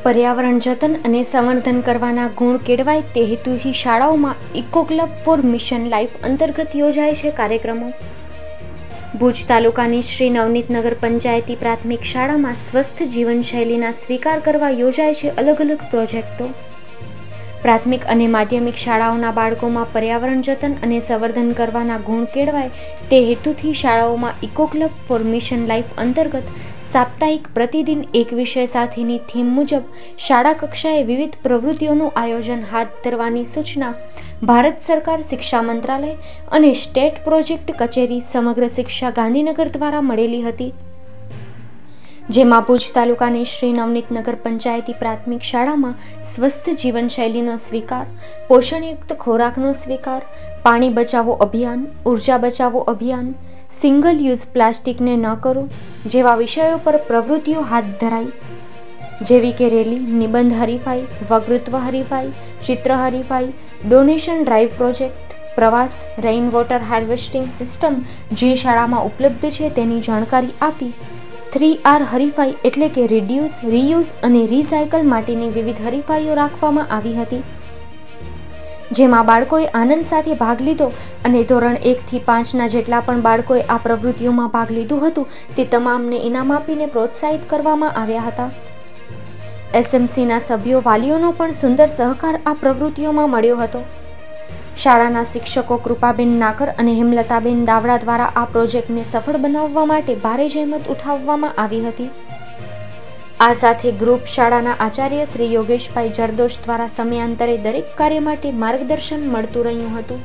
પર્યાવરણ જતન અને સંવર્ધન કરવાના ગુણ કેળવાય તે હેતુથી શાળાઓમાં eco club for mission life અંતર્ગત યોજાય છે કાર્યક્રમો। ભુજ તાલુકાની શ્રી નવનીત નગર પંચાયતી પ્રાથમિક શાળામાં સ્વસ્થ જીવનશૈલીના સ્વીકાર કરવા યોજાય છે અલગ અલગ પ્રોજેક્ટો। પ્રાથમિક અને માધ્યમિક શાળાઓના બાળકોમાં પર્યાવરણ જતન અને સંવર્ધન કરવાના ગુણ કેળવાય તે હેતુથી શાળાઓમાં eco club for mission life અંતર્ગત સાપ્તાહિક પ્રતિદિન એક વિષય સાથેની થીમ મુજબ શાળા કક્ષાએ વિવિધ પ્રવૃત્તિઓનું આયોજન હાથ ધરવાની સૂચના ભારત સરકાર શિક્ષા મંત્રાલય અને સ્ટેટ પ્રોજેક્ટ કચેરી સમગ્ર શિક્ષા ગાંધીનગર દ્વારા મળેલી હતી, જેમાં ભુજ તાલુકાની શ્રી નવનીત નગર પંચાયતી પ્રાથમિક શાળામાં સ્વસ્થ જીવનશૈલીનો સ્વીકાર, પોષણયુક્ત ખોરાકનો સ્વીકાર, પાણી બચાવો અભિયાન, ઉર્જા બચાવો અભિયાન, સિંગલ યુઝ પ્લાસ્ટિકને ન કરો જેવા વિષયો પર પ્રવૃત્તિઓ હાથ ધરાઈ, જેવી કે રેલી, નિબંધ હરીફાઈ, વક્તૃત્વ હરીફાઈ, ચિત્ર હરીફાઈ, ડોનેશન ડ્રાઈવ પ્રોજેક્ટ, પ્રવાસ, રેઇન વોટર હાર્વેસ્ટિંગ સિસ્ટમ જે શાળામાં ઉપલબ્ધ છે તેની જાણકારી આપી 3R હરીફાઈ એટલે કે રિડ્યુસ, રીયુઝ અને રિસાયકલ માટેની વિવિધ હરીફાઈઓ રાખવામાં આવી હતી, જેમાં બાળકોએ આનંદ સાથે ભાગ લીધો અને ધોરણ 1 થી 5ના જેટલા પણ બાળકોએ આ પ્રવૃત્તિઓમાં ભાગ લીધું હતું તે તમામને ઇનામ આપીને પ્રોત્સાહિત કરવામાં આવ્યા હતા। એસએમસીના સભ્યો, વાલીઓનો પણ સુંદર સહકાર આ પ્રવૃત્તિઓમાં મળ્યો હતો। શાળાના શિક્ષકો કૃપાબેન નાકર અને હેમલતાબેન દાવડા દ્વારા આ પ્રોજેક્ટને સફળ બનાવવા માટે ભારે જહેમત ઉઠાવવામાં આવી હતી। આ સાથે ગ્રુપ શાળાના આચાર્ય શ્રી યોગેશભાઈ જરદોશ દ્વારા સમયાંતરે દરેક કાર્ય માટે માર્ગદર્શન મળતું રહ્યું હતું।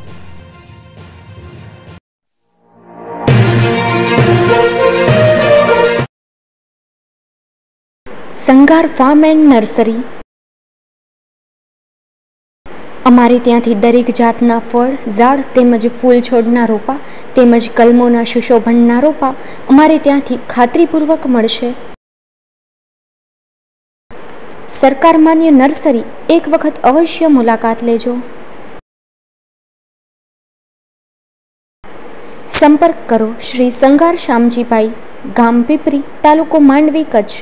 Sangar farm and nursery. અમારે ત્યાંથી દરેક જાતના ફળ, ઝાડ તેમજ ફૂલ છોડના રોપા તેમજ કલમોના સુશોભનના રોપા અમારે ત્યાંથી ખાતરીપૂર્વક મળશે। સરકાર માન્ય નર્સરી એક વખત અવશ્ય મુલાકાત લેજો। સંપર્ક કરો શ્રી સંગાર શામજીભાઈ, ગામ પીપરી, તાલુકો માંડવી, કચ્છ।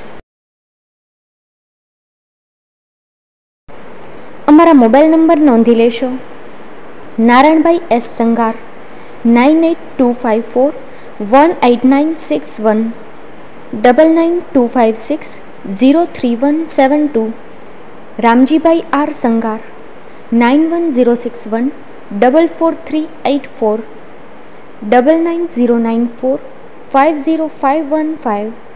અમારા મોબાઈલ નંબર નોંધી લેશો: નારાયણભાઈ એસ સંગાર 9825418961 9925603172। રામજીભાઈ આર સંગાર 9106144384 9909450515।